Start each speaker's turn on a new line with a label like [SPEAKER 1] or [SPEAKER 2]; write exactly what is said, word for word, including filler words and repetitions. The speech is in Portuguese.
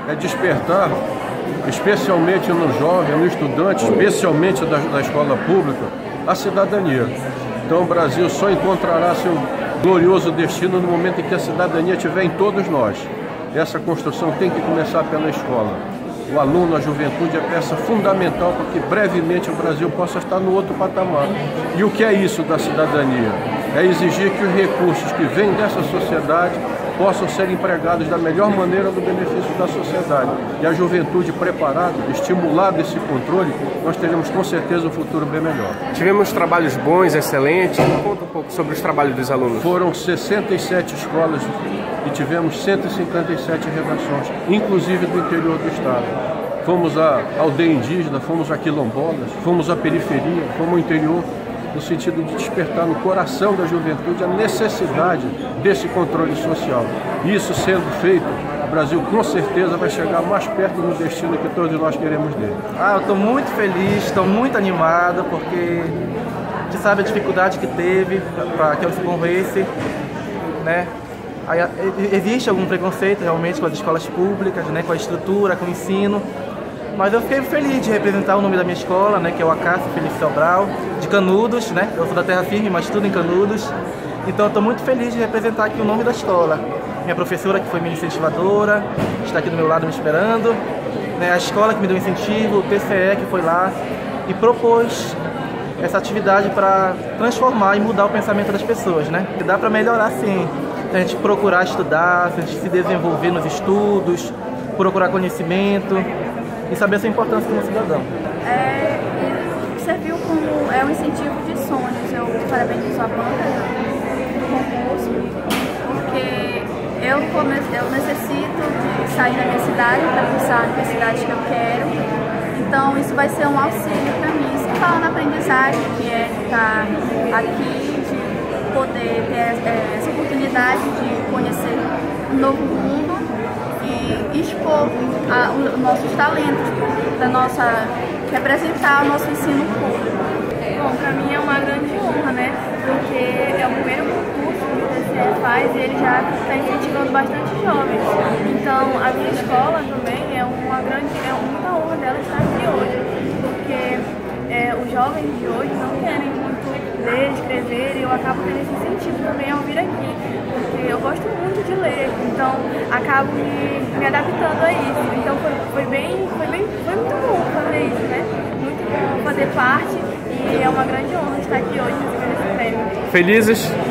[SPEAKER 1] é despertar, especialmente no jovem, no estudante, especialmente da, da escola pública, a cidadania. Então o Brasil só encontrará seu glorioso destino no momento em que a cidadania estiver em todos nós. Essa construção tem que começar pela escola. O aluno, a juventude é peça fundamental para que brevemente o Brasil possa estar no outro patamar. E o que é isso da cidadania? É exigir que os recursos que vêm dessa sociedade possam ser empregados da melhor maneira no benefício da sociedade. E a juventude preparada, estimulada esse controle, nós teremos com certeza um futuro bem melhor.
[SPEAKER 2] Tivemos trabalhos bons, excelentes. Conta um pouco sobre os trabalhos dos alunos.
[SPEAKER 1] Foram sessenta e sete escolas e tivemos cento e cinquenta e sete redações, inclusive do interior do estado. Fomos à aldeia indígena, fomos a quilombolas, fomos à periferia, fomos ao interior, no sentido de despertar no coração da juventude a necessidade desse controle social. Isso sendo feito, o Brasil com certeza vai chegar mais perto do destino que todos nós queremos dele.
[SPEAKER 3] Ah, eu estou muito feliz, estou muito animado, porque a gente sabe a dificuldade que teve para que eu se concorresse, né? Aí, existe algum preconceito realmente com as escolas públicas, né? Com a estrutura, com o ensino. Mas eu fiquei feliz de representar o nome da minha escola, né, que é o Acácio Felipe Sobral, de Canudos, né? Eu sou da Terra Firme, mas tudo em Canudos. Então eu estou muito feliz de representar aqui o nome da escola. Minha professora, que foi minha incentivadora, está aqui do meu lado me esperando. Né, a escola que me deu incentivo, o T C E que foi lá e propôs essa atividade para transformar e mudar o pensamento das pessoas, né? E dá para melhorar sim. Se a gente procurar estudar, se a gente se desenvolver nos estudos, procurar conhecimento e saber essa importância como cidadão.
[SPEAKER 4] É, serviu como é um incentivo de sonhos. Eu parabenizo a banca do concurso, porque eu, eu necessito de sair da minha cidade para cursar a universidade que eu quero. Então isso vai ser um auxílio para mim. Sem falar na aprendizagem, que é estar aqui, de poder ter é, essa oportunidade de conhecer um novo mundo e expor a, os nossos talentos, da nossa, representar o nosso ensino público.
[SPEAKER 5] Bom, para mim é uma grande honra, né? Porque é o primeiro concurso que o T C E faz e ele já está incentivando bastante jovens. Então, a minha escola também é uma grande, é muita honra dela estar aqui hoje, porque é, os jovens de hoje não querem muito ler, escrever, e eu acabo tendo esse incentivo também ao vir aqui, porque eu gosto muito de ler, então acabo me, me adaptando a isso. Então foi, foi, bem, foi, bem, foi muito bom fazer isso, né? Muito bom fazer parte, e é uma grande honra estar aqui hoje recebendo esse prêmio.
[SPEAKER 2] Felizes?